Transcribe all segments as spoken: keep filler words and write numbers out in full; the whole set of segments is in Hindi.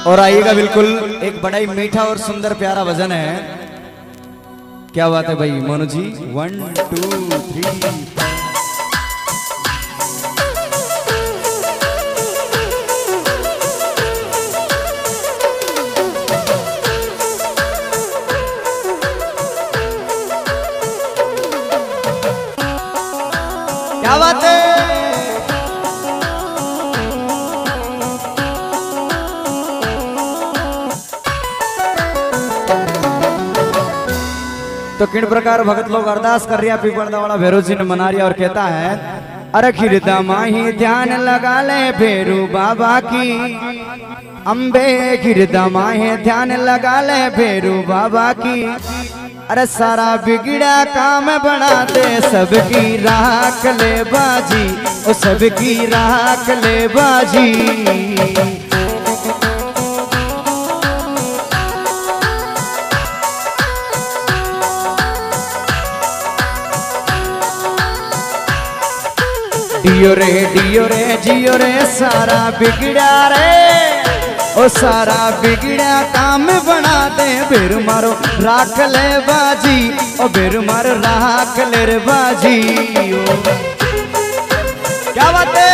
और आइएगा बिल्कुल, एक बड़ा ही मीठा और सुंदर प्यारा भजन है। क्या बात है भाई Monu ji, one two three. क्या बात है। तो किन प्रकार भगत लोग अरदास कर रही है पीपलदा वाला भैरव जी ने मना रिया और कहता है, अरे खिरदा माही ध्यान लगा ले भैरू बाबा की, अम्बे खिरदा माही ध्यान लगा ले भैरू बाबा की, अरे सारा बिगड़ा काम बना दे सबकी राख ले बाजी, ओ सबकी राख ले बाजी। डियो रे डियो रे जियो रे सारा बिगड़ा रे, ओ सारा बिगड़ा काम बना दे बेरु मारो राख ले बाजी, ओ बेरु मारो राख ले रे बाजी। ओ क्या बात है।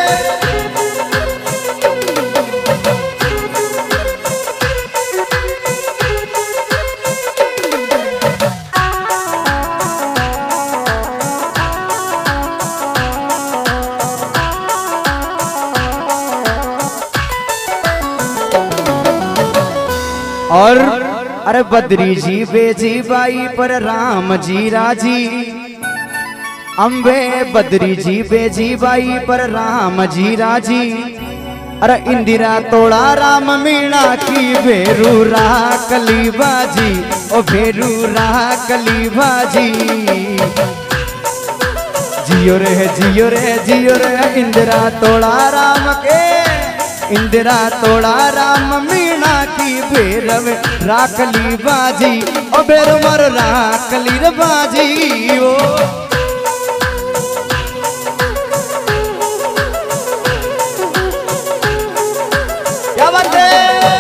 और अरे बद्री जी बेजी बाई पर राम जी राजी, अम्बे बद्री जी बेजी बाई पर राम जी राजी, अरे इंदिरा तोड़ा राम मीणा की भेरू राखली बाजी, ओ भेरू राखली बाजी। जियो रे जियो रे जियो रे इंदिरा तोड़ा राम के, इंदिरा तोड़ा राम मीणा की भैरव राखली बाजी, ओ बेरु मर राखली रे बाजी। ओ क्या बात है।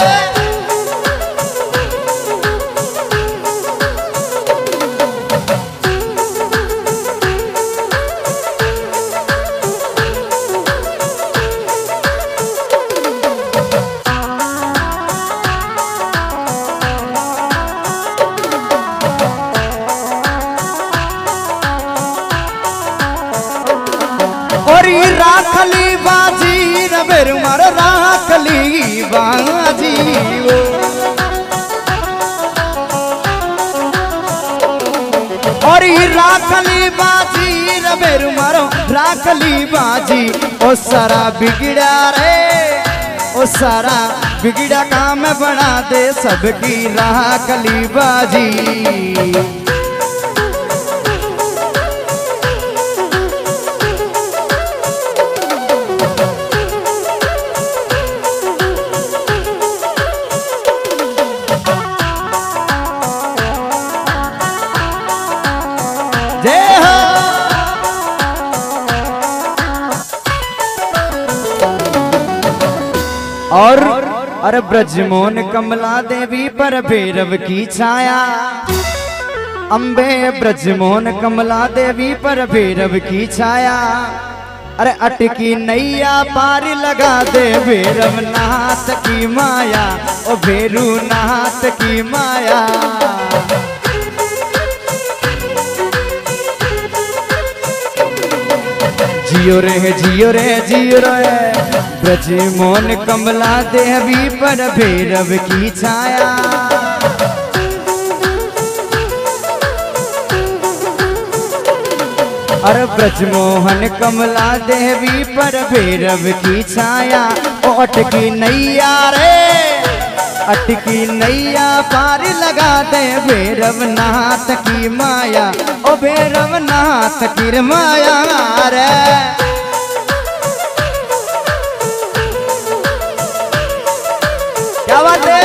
राखली बाजी रे बेरु मारो राखली बाजी। और ये राखली बाजी रे बेरु मारो राखली बाजी, ओ सारा बिगड़ा रे, ओ सारा बिगड़ा काम बना दे सबकी राखली बाजी। और अरे ब्रजमोहन कमला देवी पर भैरव की छाया, अम्बे ब्रजमोहन कमला देवी पर भैरव की छाया, अरे अटकी नैया पार लगा दे भैरव नाथ की माया, ओ भैरू नाथ की माया। जियो रे जियो रे जियो रे ब्रजमोहन कमला देवी पर भैरव की छाया, अरे ब्रजमोहन कमला देवी पर भैरव की छाया, ओ अटकी नैया रे, अटकी नैया पार लगा दे भैरव नाथ की माया, ओ भैरव नाथ की माया रे। क्या बात है।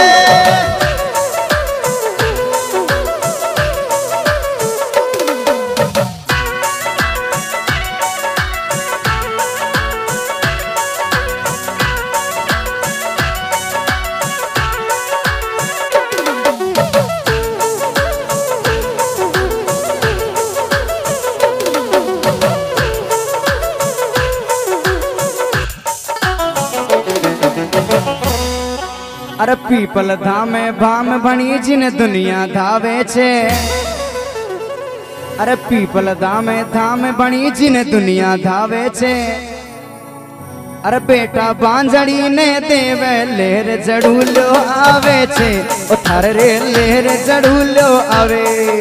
अरे पीपल धामे भाम भणी जिन दुनिया धावे छे। अरे पीपल धामे धाम भणी जिन दुनिया धावे छे। अरे बेटा बांजड़ी ने देवे लेर जड़ूलो आवे छे। ओ थारे रे लेर जड़ूलो आवे।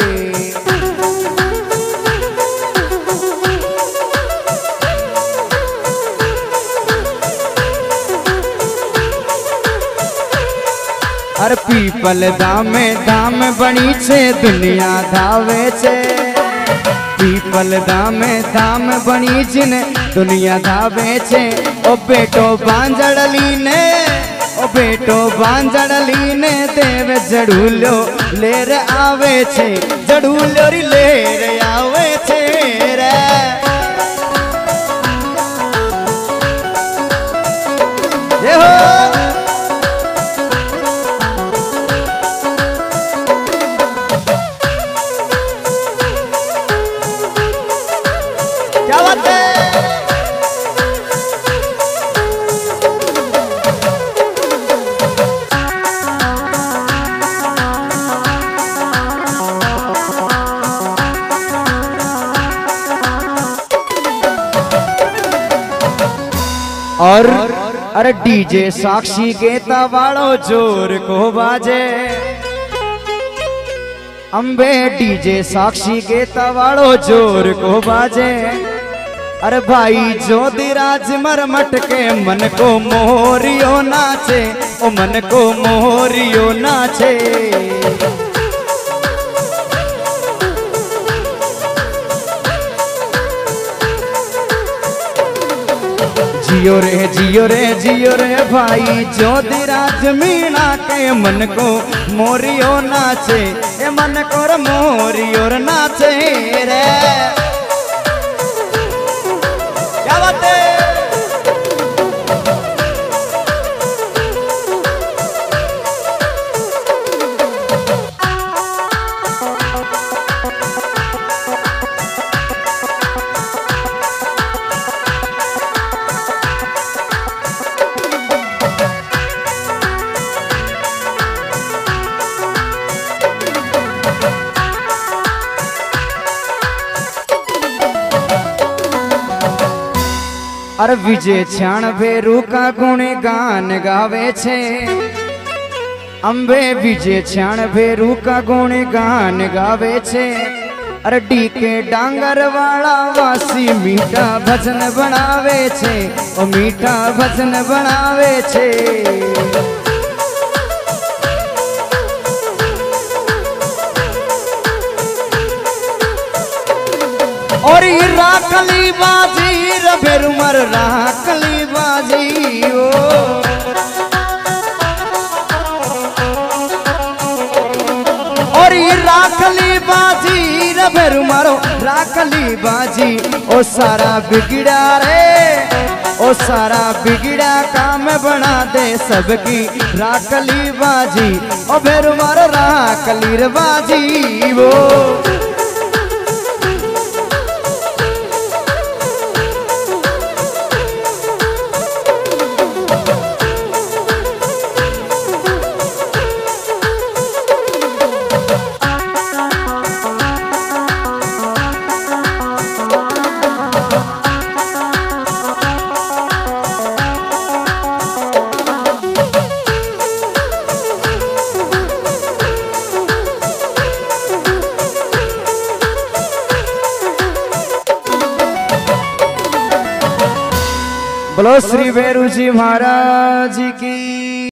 अरे पीपल धामे धाम बनी छे दुनिया धावे छे। पीपल धामे धाम बनी जिन दुनिया धावे छे। ओ बेटो बांजड़ली ने ओ बेटो बांजड़ली ने देव जड़ूलो लेर आवे छे। जड़ूलो री लेर आवे छे रे। ये हो क्या बात है। और अरे डीजे साक्षी गेता वालो जोर को बाजे। अंबे डीजे साक्षी गेता वालो जोर को बाजे। अरे भाई ज्योतिराज मरमट के मन को मोरियो नाचे। ओ मन को मोरियो नाचे। जियो रे जियो रे जियो रे भाई ज्योतिराज मीणा के मन को मोरियो नाचे। ए मन को मोरियो नाचे रे। क्या बात है। अरे विजय छाणभेरू का गुण गान गावे छे। अंबे विजय छाणभेरू का गुण गान गावे छे। अरे डी के डांगर वाला वासी मीठा भजन बनावे छे। ओ मीठा भजन बनावे छे। और ये राखली बाजी रबेरु मर राखली बाजी। ओ और ये राखली बाजी रबेरु मरो राखली बाजी। ओ सारा बिगड़ा रे ओ सारा बिगड़ा काम बना दे सबकी राखली बाजी। ओ बेरु मरो राखली बाजी। वो बोलो श्री भैरू जी महाराज की।